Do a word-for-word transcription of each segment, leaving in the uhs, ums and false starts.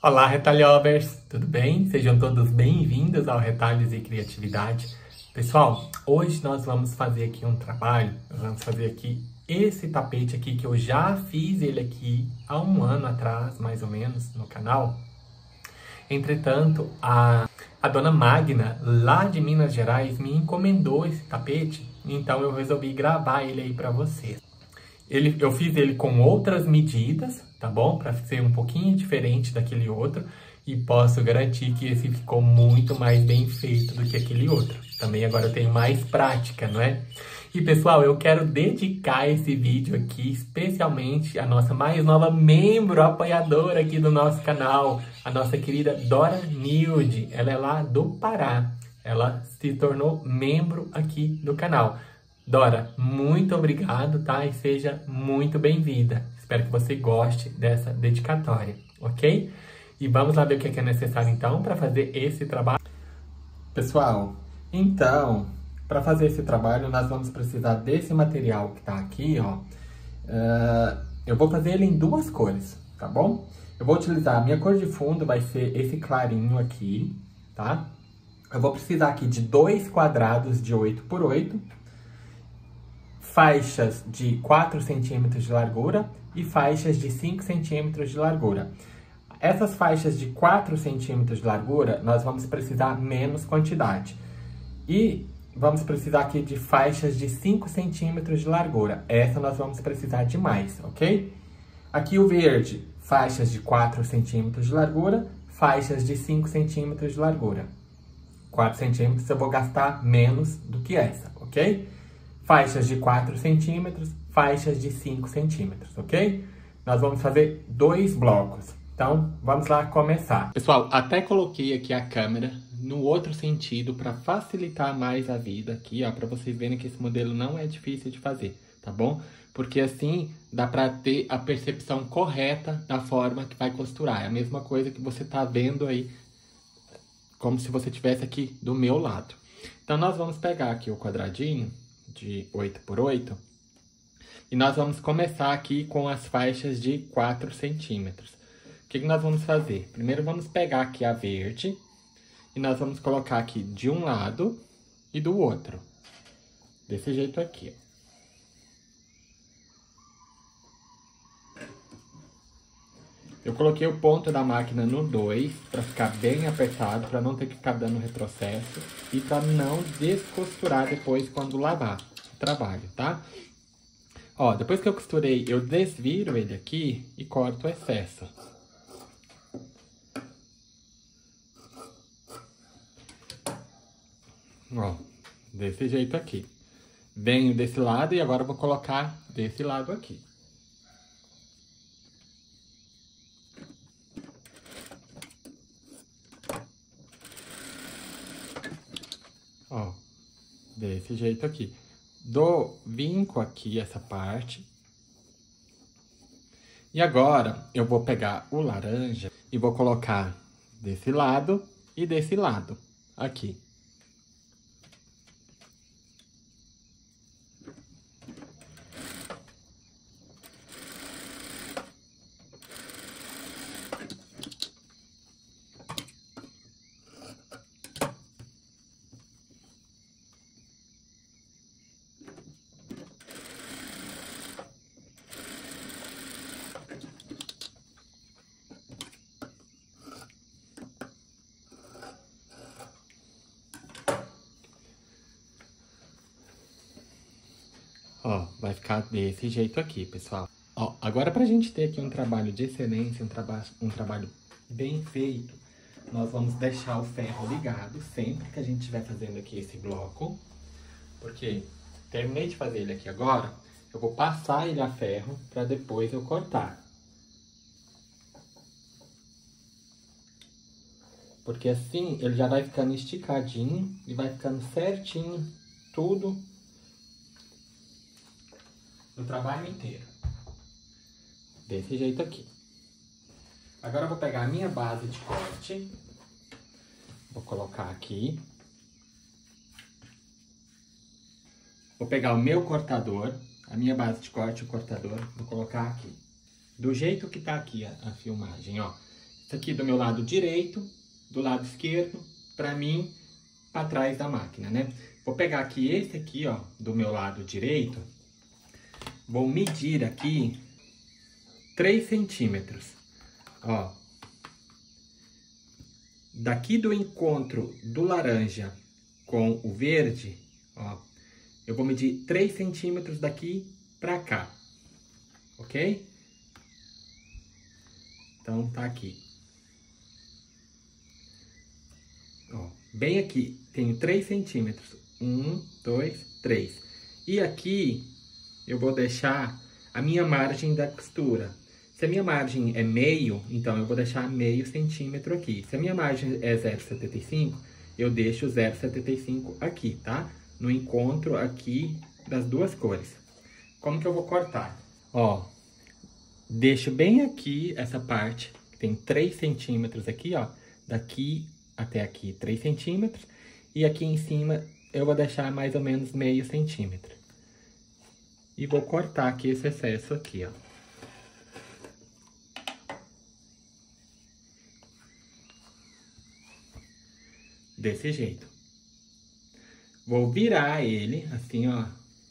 Olá, retalhovers! Tudo bem? Sejam todos bem-vindos ao Retalhos e Criatividade. Pessoal, hoje nós vamos fazer aqui um trabalho, nós vamos fazer aqui esse tapete aqui, que eu já fiz ele aqui há um ano atrás, mais ou menos, no canal. Entretanto, a, a dona Magna, lá de Minas Gerais, me encomendou esse tapete, então eu resolvi gravar ele aí para vocês. Ele, eu fiz ele com outras medidas, tá bom? Para ser um pouquinho diferente daquele outro. E posso garantir que esse ficou muito mais bem feito do que aquele outro. Também agora eu tenho mais prática, não é? E pessoal, eu quero dedicar esse vídeo aqui especialmente à nossa mais nova membro apoiadora aqui do nosso canal. A nossa querida Dora Nilde. Ela é lá do Pará. Ela se tornou membro aqui do canal. Dora, muito obrigado, tá? E seja muito bem-vinda. Espero que você goste dessa dedicatória, ok? E vamos lá ver o que é necessário, então, para fazer esse trabalho. Pessoal, então, para fazer esse trabalho, nós vamos precisar desse material que tá aqui, ó. Uh, eu vou fazer ele em duas cores, tá bom? Eu vou utilizar a minha cor de fundo, vai ser esse clarinho aqui, tá? Eu vou precisar aqui de dois quadrados de oito por oito. Faixas de quatro centímetros de largura e faixas de cinco centímetros de largura. Essas faixas de quatro centímetros de largura, nós vamos precisar menos quantidade. E vamos precisar aqui de faixas de cinco centímetros de largura. Essa nós vamos precisar de mais, ok? Aqui o verde, faixas de quatro centímetros de largura, faixas de cinco centímetros de largura. quatro centímetros eu vou gastar menos do que essa, ok? Faixas de quatro centímetros, faixas de cinco centímetros, ok? Nós vamos fazer dois blocos. Então, vamos lá começar. Pessoal, até coloquei aqui a câmera no outro sentido para facilitar mais a vida aqui, ó, para vocês verem que esse modelo não é difícil de fazer, tá bom? Porque assim dá para ter a percepção correta da forma que vai costurar. É a mesma coisa que você tá vendo aí, como se você estivesse aqui do meu lado. Então, nós vamos pegar aqui o quadradinho de oito por oito. E nós vamos começar aqui com as faixas de quatro centímetros. O que, que nós vamos fazer? Primeiro vamos pegar aqui a verde. E nós vamos colocar aqui de um lado e do outro. Desse jeito aqui. Eu coloquei o ponto da máquina no dois, para ficar bem apertado, para não ter que ficar dando retrocesso e para não descosturar depois quando lavar o trabalho, tá? Ó, depois que eu costurei, eu desviro ele aqui e corto o excesso. Ó, desse jeito aqui. Venho desse lado e agora eu vou colocar desse lado aqui. Ó, desse jeito aqui. Dou vinco aqui essa parte. E agora, eu vou pegar o laranja e vou colocar desse lado e desse lado, aqui. Ó, vai ficar desse jeito aqui, pessoal. Ó, agora pra gente ter aqui um trabalho de excelência, um, traba um trabalho bem feito, nós vamos deixar o ferro ligado sempre que a gente estiver fazendo aqui esse bloco. Porque terminei de fazer ele aqui agora, eu vou passar ele a ferro pra depois eu cortar. Porque assim ele já vai ficando esticadinho e vai ficando certinho tudo no trabalho inteiro. Desse jeito aqui. Agora eu vou pegar a minha base de corte. Vou colocar aqui. Vou pegar o meu cortador, a minha base de corte, o cortador, vou colocar aqui. Do jeito que tá aqui a, a filmagem, ó. Isso aqui do meu lado direito, do lado esquerdo, para mim, para trás da máquina, né? Vou pegar aqui esse aqui, ó, do meu lado direito. Vou medir aqui três centímetros, ó. Daqui do encontro do laranja com o verde, ó, eu vou medir três centímetros daqui pra cá, ok? Então, tá aqui. Ó, bem aqui, tenho três centímetros. Um, dois, três. E aqui, eu vou deixar a minha margem da costura. Se a minha margem é meio, então eu vou deixar meio centímetro aqui. Se a minha margem é zero vírgula setenta e cinco, eu deixo zero vírgula setenta e cinco aqui, tá? No encontro aqui das duas cores. Como que eu vou cortar? Ó, deixo bem aqui essa parte, que tem três centímetros aqui, ó. Daqui até aqui, três centímetros. E aqui em cima, eu vou deixar mais ou menos meio centímetro. E vou cortar aqui esse excesso aqui, ó. Desse jeito. Vou virar ele, assim, ó.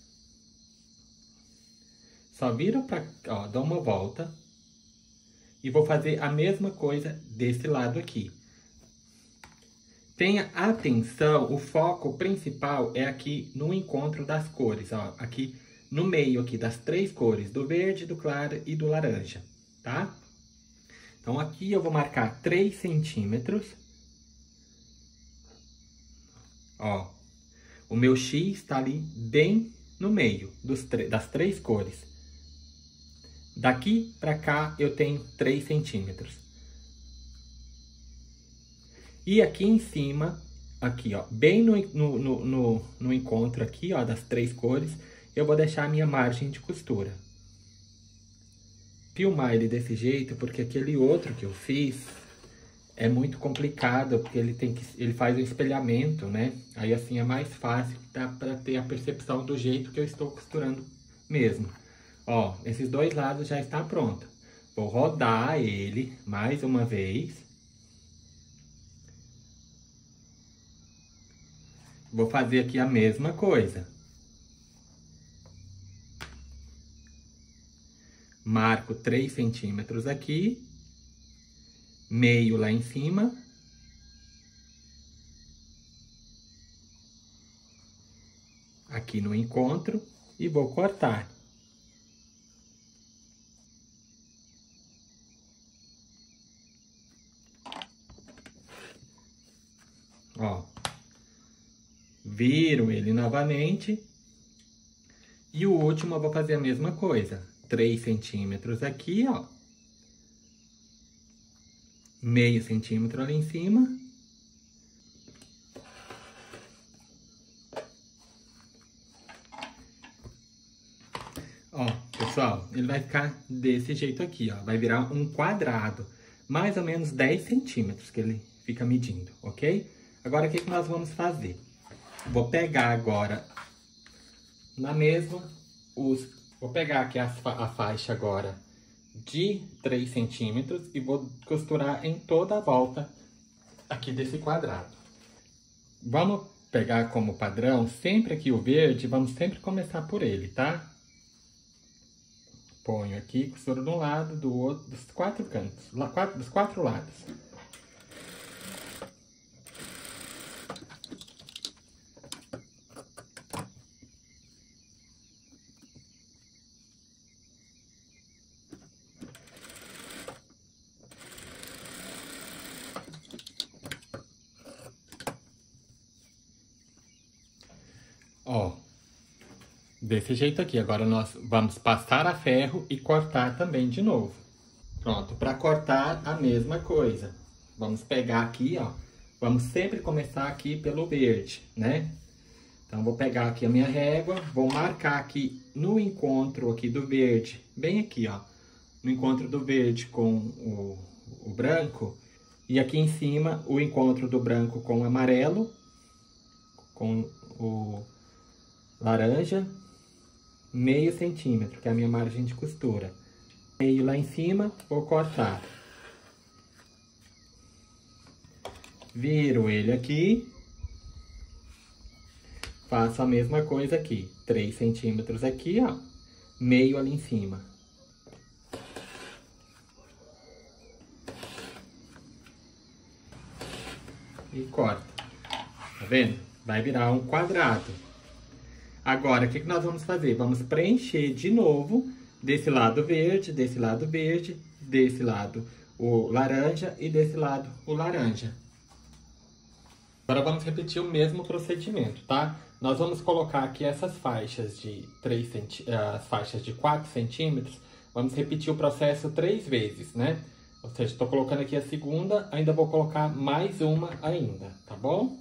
Só viro pra, ó, dou uma volta. E vou fazer a mesma coisa desse lado aqui. Tenha atenção, o foco principal é aqui no encontro das cores, ó. Aqui no meio aqui das três cores, do verde, do claro e do laranja, tá? Então, aqui eu vou marcar três centímetros. Ó, o meu X tá ali bem no meio dos das três cores. Daqui pra cá eu tenho três centímetros. E aqui em cima, aqui ó, bem no, no, no, no, no encontro aqui ó, das três cores, eu vou deixar a minha margem de costura. Filmar ele desse jeito, porque aquele outro que eu fiz é muito complicado, porque ele tem que, ele faz o espelhamento, né? Aí assim é mais fácil, dá pra ter a percepção do jeito que eu estou costurando mesmo. Ó, esses dois lados já está pronto. Vou rodar ele mais uma vez. Vou fazer aqui a mesma coisa. Marco três centímetros aqui. Meio lá em cima. Aqui no encontro. E vou cortar. Ó. Viro ele novamente. E o último eu vou fazer a mesma coisa. três centímetros aqui, ó. Meio centímetro ali em cima. Ó, pessoal, ele vai ficar desse jeito aqui, ó. Vai virar um quadrado. Mais ou menos dez centímetros que ele fica medindo, ok? Agora, o que que nós vamos fazer? Vou pegar agora, na mesma, os... Vou pegar aqui a, fa a faixa agora de três centímetros e vou costurar em toda a volta aqui desse quadrado. Vamos pegar como padrão sempre aqui o verde, vamos sempre começar por ele, tá? Ponho aqui, costuro de um lado, do outro, dos quatro cantos, lá, quatro, dos quatro lados. Ó, desse jeito aqui. Agora nós vamos passar a ferro e cortar também de novo. Pronto, para cortar a mesma coisa. Vamos pegar aqui, ó. Vamos sempre começar aqui pelo verde, né? Então, vou pegar aqui a minha régua, vou marcar aqui no encontro aqui do verde, bem aqui, ó. No encontro do verde com o, o branco. E aqui em cima, o encontro do branco com o amarelo, com o laranja, meio centímetro, que é a minha margem de costura. Meio lá em cima, vou cortar. Viro ele aqui. Faço a mesma coisa aqui. três centímetros aqui, ó. Meio ali em cima. E corta. Tá vendo? Vai virar um quadrado. Agora, o que que nós vamos fazer? Vamos preencher de novo desse lado verde, desse lado verde, desse lado o laranja e desse lado o laranja. Agora vamos repetir o mesmo procedimento, tá? Nós vamos colocar aqui essas faixas de três centímetros, as faixas de quatro centímetros, vamos repetir o processo três vezes, né? Ou seja, estou colocando aqui a segunda, ainda vou colocar mais uma ainda, tá bom?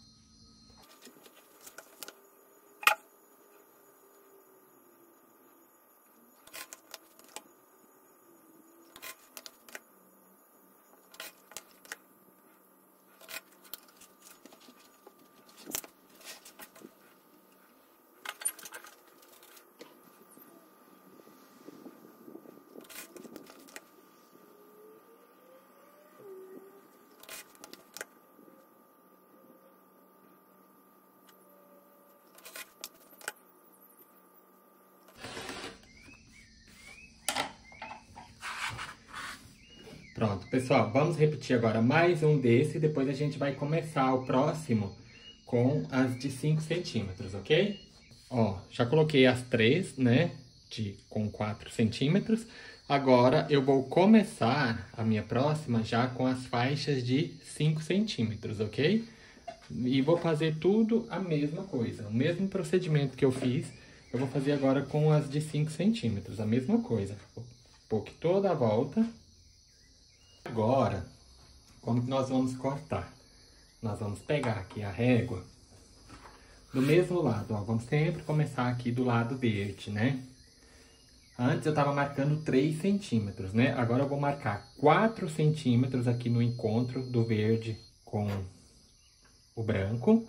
Pronto, pessoal, vamos repetir agora mais um desse, depois a gente vai começar o próximo com as de cinco centímetros, ok? Ó, já coloquei as três, né, de, com quatro centímetros. Agora, eu vou começar a minha próxima já com as faixas de cinco centímetros, ok? E vou fazer tudo a mesma coisa, o mesmo procedimento que eu fiz, eu vou fazer agora com as de cinco centímetros, a mesma coisa. Vou pôr aqui toda a volta. Agora, como que nós vamos cortar? Nós vamos pegar aqui a régua do mesmo lado, ó. Vamos sempre começar aqui do lado verde, né? Antes eu tava marcando três centímetros, né? Agora eu vou marcar quatro centímetros aqui no encontro do verde com o branco.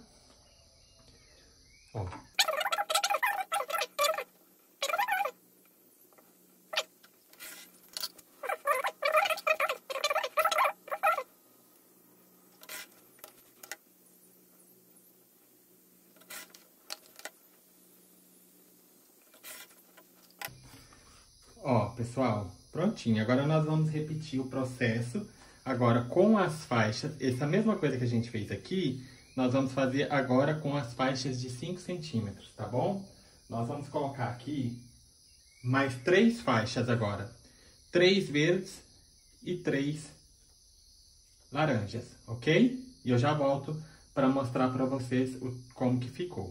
Ó. Ó, pessoal, prontinho. Agora nós vamos repetir o processo agora com as faixas. Essa mesma coisa que a gente fez aqui, nós vamos fazer agora com as faixas de cinco centímetros, tá bom? Nós vamos colocar aqui mais três faixas agora. Três verdes e três laranjas, ok? E eu já volto para mostrar para vocês o, como que ficou.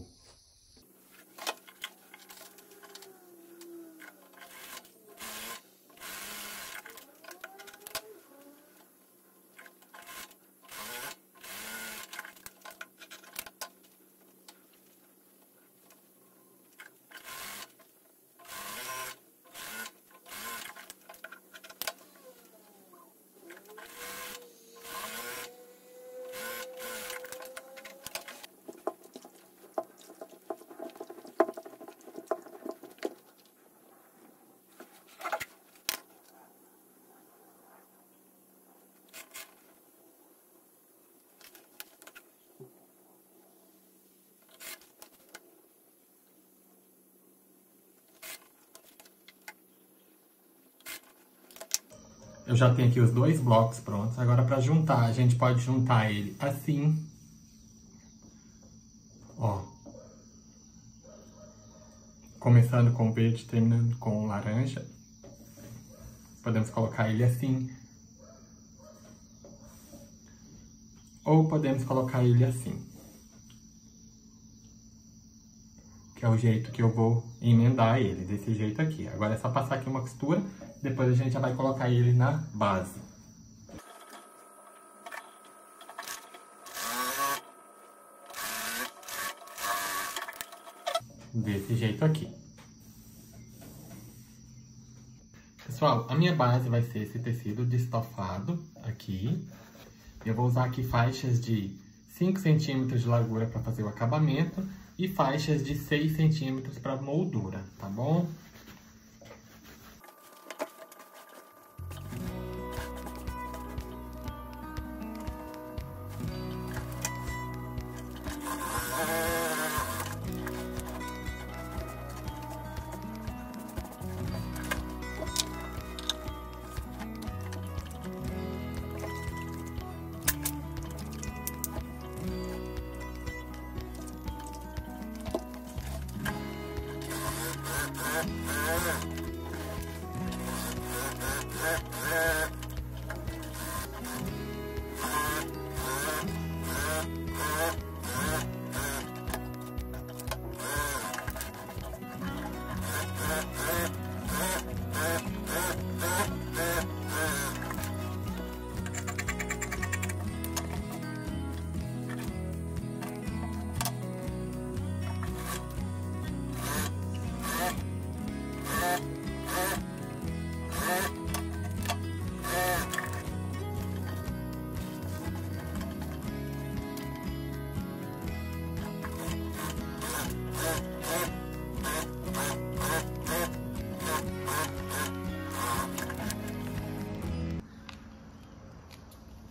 Eu já tenho aqui os dois blocos prontos. Agora, para juntar, a gente pode juntar ele assim. Ó. Começando com o verde, terminando com o laranja. Podemos colocar ele assim. Ou podemos colocar ele assim. Que é o jeito que eu vou emendar ele, desse jeito aqui. Agora é só passar aqui uma costura, depois a gente já vai colocar ele na base. Desse jeito aqui. Pessoal, a minha base vai ser esse tecido de estofado aqui. Eu vou usar aqui faixas de cinco centímetros de largura para fazer o acabamento e faixas de seis centímetros para moldura, tá bom?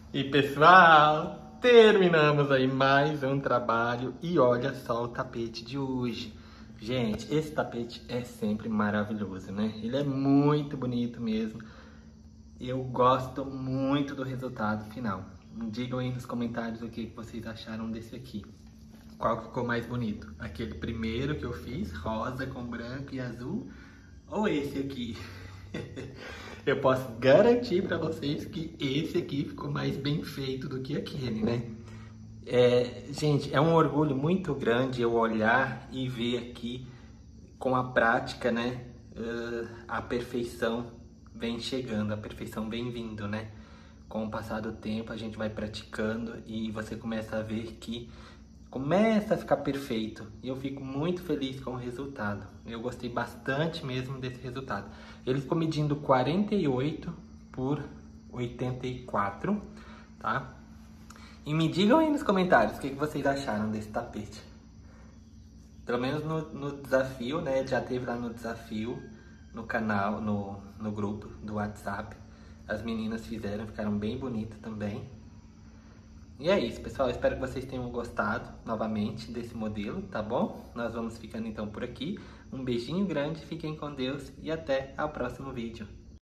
E pessoal, terminamos aí mais um trabalho e olha só o tapete de hoje. Gente, esse tapete é sempre maravilhoso, né? Ele é muito bonito mesmo. Eu gosto muito do resultado final. Digam aí nos comentários o que vocês acharam desse aqui. Qual ficou mais bonito? Aquele primeiro que eu fiz, rosa com branco e azul, ou esse aqui? Eu posso garantir para vocês que esse aqui ficou mais bem feito do que aquele, né? É, gente, é um orgulho muito grande eu olhar e ver aqui com a prática, né? Uh, a perfeição vem chegando, a perfeição vem vindo, né? Com o passar do tempo a gente vai praticando e você começa a ver que começa a ficar perfeito. E eu fico muito feliz com o resultado. Eu gostei bastante mesmo desse resultado. Ele ficou medindo quarenta e oito por oitenta e quatro, tá? E me digam aí nos comentários o que vocês acharam desse tapete. Pelo menos no, no desafio, né? Já teve lá no desafio, no canal, no, no grupo do WhatsApp. As meninas fizeram, ficaram bem bonitas também. E é isso, pessoal. Espero que vocês tenham gostado novamente desse modelo, tá bom? Nós vamos ficando então por aqui. Um beijinho grande, fiquem com Deus e até o próximo vídeo.